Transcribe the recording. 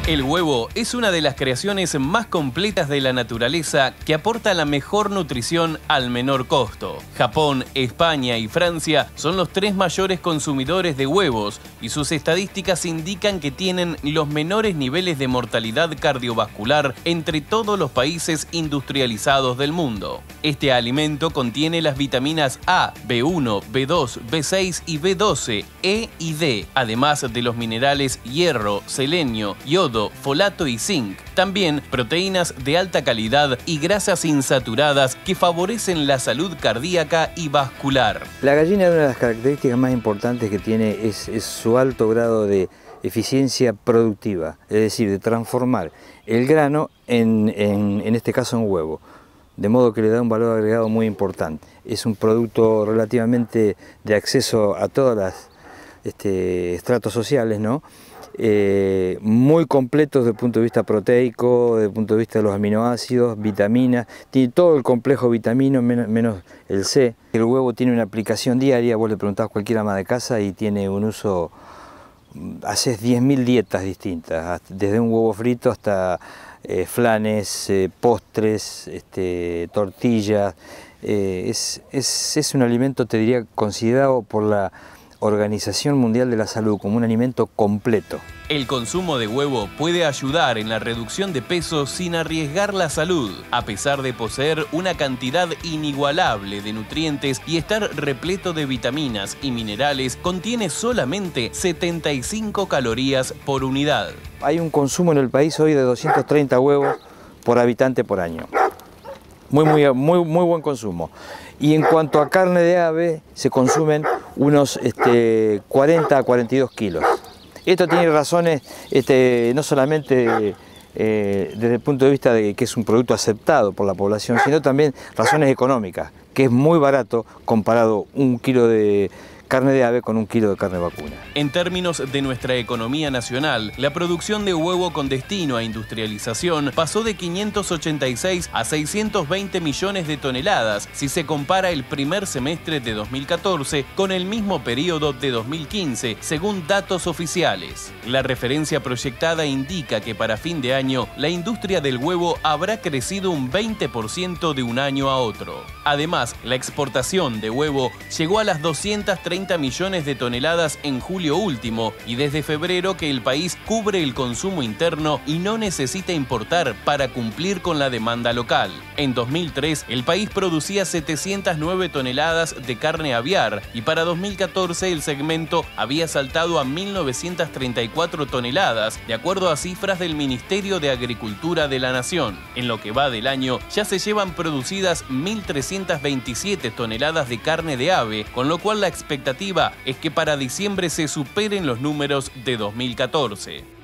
El huevo es una de las creaciones más completas de la naturaleza que aporta la mejor nutrición al menor costo. Japón, España y Francia son los tres mayores consumidores de huevos y sus estadísticas indican que tienen los menores niveles de mortalidad cardiovascular entre todos los países industrializados del mundo. Este alimento contiene las vitaminas A, B1, B2, B6 y B12, E y D, además de los minerales hierro, selenio, yodo, folato y zinc. También proteínas de alta calidad y grasas insaturadas que favorecen la salud cardíaca y vascular. La gallina, una de las características más importantes que tiene es su alto grado de eficiencia productiva, es decir, de transformar el grano en este caso en huevo, de modo que le da un valor agregado muy importante. Es un producto relativamente de acceso a todas las estratos sociales, ¿no? Muy completos desde el punto de vista proteico, desde el punto de vista de los aminoácidos, vitaminas, tiene todo el complejo vitamino menos el C. El huevo tiene una aplicación diaria, vos le preguntás a cualquier ama de casa y tiene un uso, haces 10.000 dietas distintas, desde un huevo frito hasta flanes, postres, tortillas. Es un alimento, te diría, considerado por la Organización Mundial de la Salud como un alimento completo. El consumo de huevo puede ayudar en la reducción de peso sin arriesgar la salud, a pesar de poseer una cantidad inigualable de nutrientes y estar repleto de vitaminas y minerales. Contiene solamente 75 calorías por unidad. Hay un consumo en el país hoy de 230 huevos por habitante por año. Muy buen consumo. Y en cuanto a carne de ave, se consumen unos 40 a 42 kilos. Esto tiene razones no solamente desde el punto de vista de que es un producto aceptado por la población, sino también razones económicas, que es muy barato comparado un kilo de carne de ave con un kilo de carne vacuna. En términos de nuestra economía nacional, la producción de huevo con destino a industrialización pasó de 586 a 620 millones de toneladas si se compara el primer semestre de 2014 con el mismo periodo de 2015, según datos oficiales. La referencia proyectada indica que para fin de año la industria del huevo habrá crecido un 20% de un año a otro. Además, la exportación de huevo llegó a las 230 millones de toneladas en julio último y desde febrero que el país cubre el consumo interno y no necesita importar para cumplir con la demanda local. En 2003 el país producía 709 toneladas de carne aviar y para 2014 el segmento había saltado a 1.934 toneladas, de acuerdo a cifras del Ministerio de Agricultura de la Nación. En lo que va del año ya se llevan producidas 1.327 toneladas de carne de ave, con lo cual la expectativa es que para diciembre se superen los números de 2014.